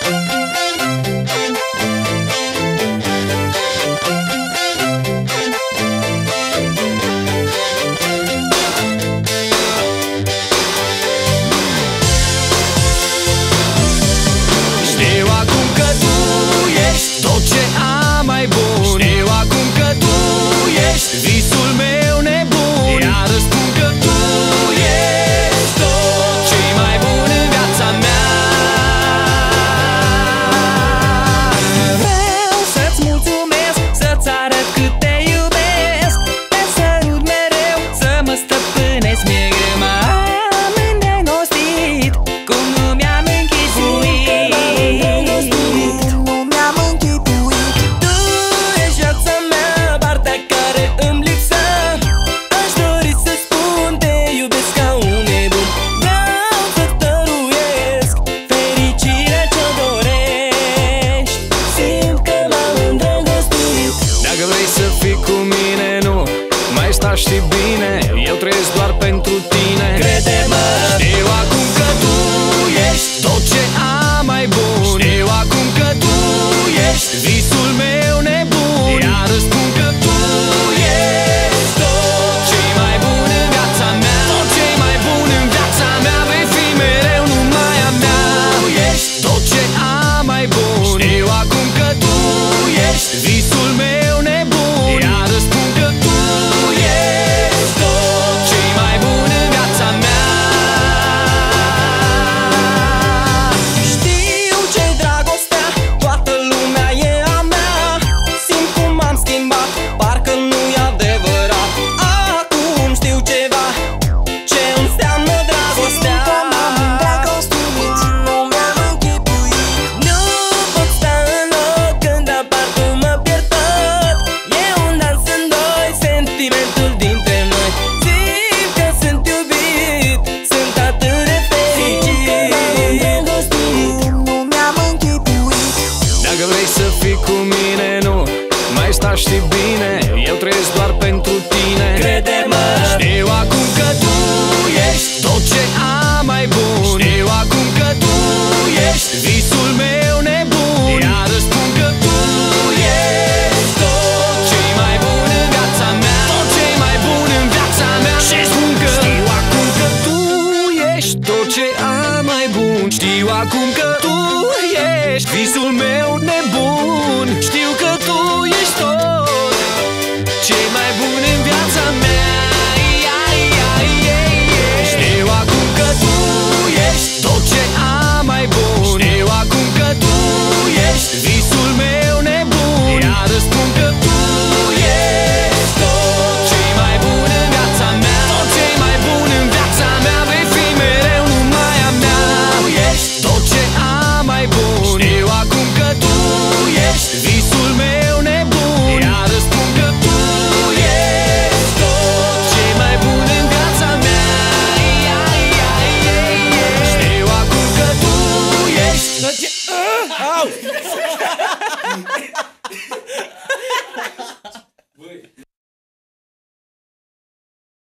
Visul meu nebun, iar spun că tu ești tot ce mai bun în viața mea. Vreau să-ți mulțumesc, să-ți arăt cât te iubesc. Te sărut mereu, să mă stăpânesc. Mi-e greu, m-am îndrăgostit, cum nu mi-am închipuit. Nu mi-am închipuit. Tu ești viața mea, partea care îmi lipsea. Aș dori să spun te iubesc ca un nebun. Vreau să-ți dăruiesc fericirea ce-o dorești. Simt că m-am îndrăgostit. Dacă vrei să fii cu mine, nu mai sta, știi bine, eu trăiesc doar pentru tine. Crede-mă, știu acum că tu ești tot ce am mai bun. Știu acum că tu ești visul meu nebun, iar spun că tu ești tot ce mai bun în viața mea. Tot ce mai bun în viața mea, vei fi mereu numai a mea. Tu ești tot ce am mai bun. Știu acum că tu ești visul meu nebun, iar spun că tu ești tot ce mai bun în viața mea. știu ce-i dragostea, toată lumea e a mea. Simt cum m-am schimbat, parcă nu-i adevărat. Acum știu ceva, ce înseamnă dragostea. Că m-am îndrăgostit, nu mi-am închipuit. Nu pot sta în loc când apar, tu mă pierd tot. E un dans în doi, sentimentul dintre noi. Simt că sunt iubit, sunt atât de fericit. Nu mi-am închipuit. Dacă vrei să fii cu mine, nu mai sta, știi bine, eu trăiesc doar pentru tine. Crede-mă, știu acum că tu ești tot ce am mai bun. Știu acum că tu ești visul meu nebun, iar spun că tu ești tot ce mai bun în viața mea. Tot ce mai bun în viața mea. Și spun că știu acum că tu ești tot ce am mai bun. Știu acum că tu ești visul meu nebun,